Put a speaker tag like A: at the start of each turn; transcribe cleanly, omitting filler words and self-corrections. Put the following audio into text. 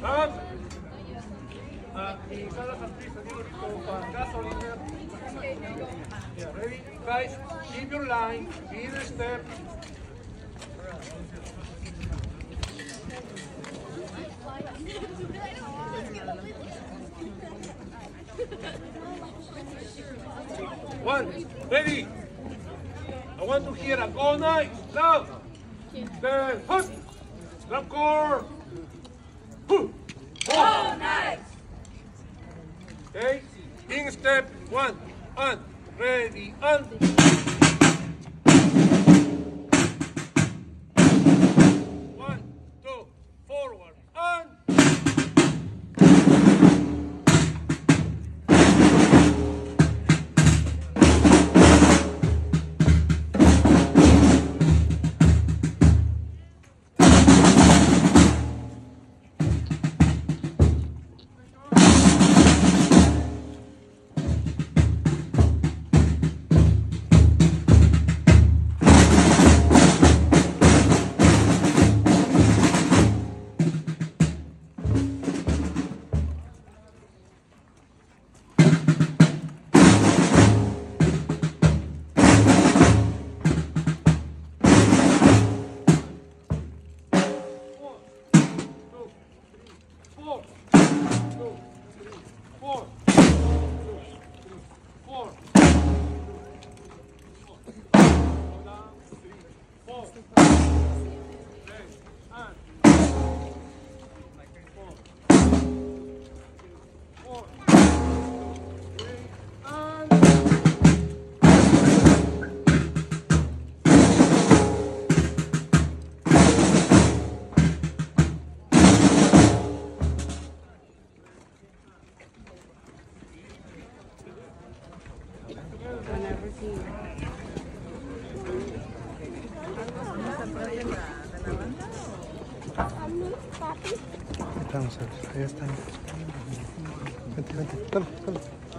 A: Y cada artista tiene para gasolina. Yeah, ready? Guys, keep your line, be the step. One, ready? I want to hear a go nice, loud. Then, hut, drop core. Go nice. Okay, in step one, and ready, and. One, two, forward, and.
B: Estamos, ahí están. Vente, vente, dale, dale.